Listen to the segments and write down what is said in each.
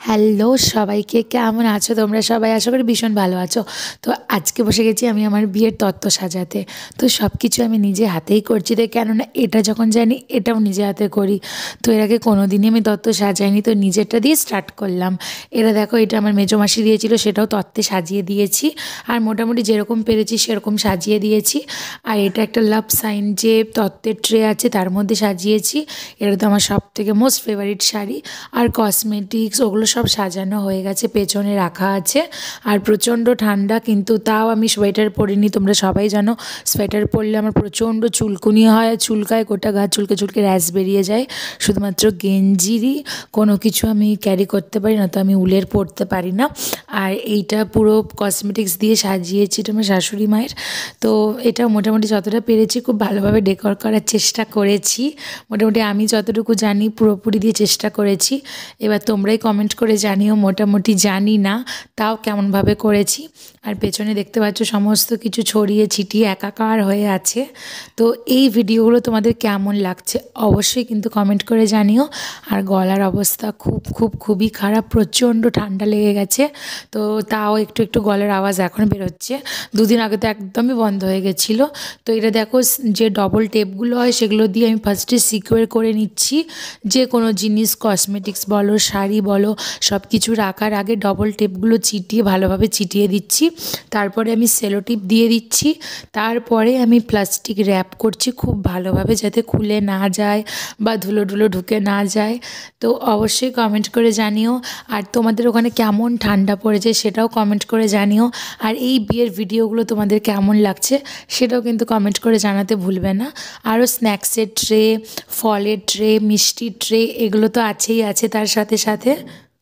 Hello সবাইকে, কেমন আছো তোমরা সবাই? আশা করি ভীষণ ভালো আছো। তো আজকে বসে গেছি আমি আমার বিয়ের তত্ত্ব সাজাতে। তো সব কিছু আমি নিজে হাতেই করছি, তো কেননা এটা যখন জানি এটাও নিজে হাতে করি। তো এর আগে কোনো দিনই আমি তত্ত্ব সাজাইনি, তো নিজেরটা দিয়ে স্টার্ট করলাম। এরা দেখো, এটা আমার মেজোমাসি দিয়েছিল, সেটাও তত্ত্বে সাজিয়ে দিয়েছি। আর মোটামুটি যেরকম পেরেছি সেরকম সাজিয়ে দিয়েছি। আর এটা একটা লাভ সাইন যে তত্ত্বের ট্রে আছে তার মধ্যে সাজিয়েছি। এটা তো আমার সব থেকে মোস্ট ফেভারিট শাড়ি। আর কসমেটিক্স ওগুলো সব সাজানো হয়ে গেছে, পেছনে রাখা আছে। আর প্রচণ্ড ঠান্ডা, কিন্তু তাও আমি সোয়েটার পরিনি। তোমরা সবাই জানো সোয়েটার পরলে আমার প্রচণ্ড চুলকুনি হয়, চুলকায়, গোটা গা চুলকে চুলকে র্যাশ বেরিয়ে যায়। শুধুমাত্র গেঞ্জিরই কোনো কিছু আমি ক্যারি করতে পারি না, তো আমি উলের পরতে পারি না। আর এইটা পুরো কসমেটিক্স দিয়ে সাজিয়েছি, এটা আমার শাশুড়ি মায়ের। তো এটা মোটামুটি যতটা পেরেছি খুব ভালোভাবে ডেকোর করার চেষ্টা করেছি। মোটামুটি আমি যতটুকু জানি পুরোপুরি দিয়ে চেষ্টা করেছি। এবার তোমরাই কমেন্ট করে জানিও, মোটামুটি জানি না তাও কেমনভাবে করেছি। আর পেছনে দেখতে পাচ্ছ সমস্ত কিছু ছড়িয়ে ছিটিয়ে একাকার হয়ে আছে। তো এই ভিডিওগুলো তোমাদের কেমন লাগছে অবশ্যই কিন্তু কমেন্ট করে জানিও। আর গলার অবস্থা খুবই খারাপ, প্রচণ্ড ঠান্ডা লেগে গেছে। তো তাও একটু একটু গলার আওয়াজ এখন বেরোচ্ছে, দুদিন আগে তো একদমই বন্ধ হয়ে গেছিলো। তো এটা দেখো, যে ডবল টেপগুলো হয় সেগুলো দিয়ে আমি ফার্স্টে সিকিউর করে নিচ্ছি। যে কোনো জিনিস, কসমেটিক্স বলো, শাড়ি বলো, সব কিছু রাখার আগে ডবল টেপগুলো চিটিয়ে ভালোভাবে চিটিয়ে দিচ্ছি। তারপরে আমি সেলো টিপ দিয়ে দিচ্ছি। তারপরে আমি প্লাস্টিক র্যাপ করছি খুব ভালোভাবে, যাতে খুলে না যায় বা ধুলো ধুলো ঢুকে না যায়। তো অবশ্যই কমেন্ট করে জানিও। আর তোমাদের ওখানে কেমন ঠান্ডা পড়েছে সেটাও কমেন্ট করে জানিও। আর এই বিয়ের ভিডিওগুলো তোমাদের কেমন লাগছে সেটাও কিন্তু কমেন্ট করে জানাতে ভুলবে না। আরও স্ন্যাক্সের ট্রে, ফলের ট্রে, মিষ্টির ট্রে, এগুলো তো আছেই আছে। তার সাথে সাথে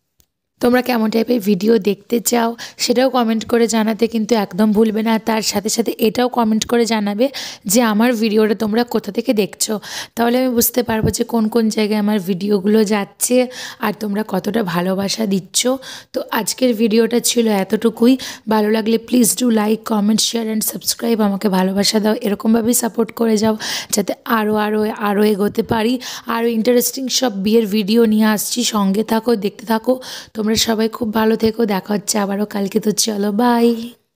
তোমরা কেমন টাইপের ভিডিও দেখতে চাও সেটাও কমেন্ট করে জানাতে কিন্তু একদম ভুলবে না। তার সাথে সাথে এটাও কমেন্ট করে জানাবে যে আমার ভিডিওটা তোমরা কোথা থেকে দেখছো, তাহলে আমি বুঝতে পারবো যে কোন কোন জায়গায় আমার ভিডিওগুলো যাচ্ছে আর তোমরা কতটা ভালোবাসা দিচ্ছ। তো আজকের ভিডিওটা ছিল এতটুকুই। ভালো লাগলে please do like, comment, share and subscribe. আমাকে ভালোবাসা দাও, এরকমভাবেই সাপোর্ট করে যাও যাতে আরও এগোতে পারি। আরও ইন্টারেস্টিং সব বিয়ের ভিডিও নিয়ে আসছি, সঙ্গে থাকো, দেখতে থাকো। তোমরা সবাই খুব ভালো থেকো, দেখা হচ্ছে আবারও কালকে। তো চলো, বাই।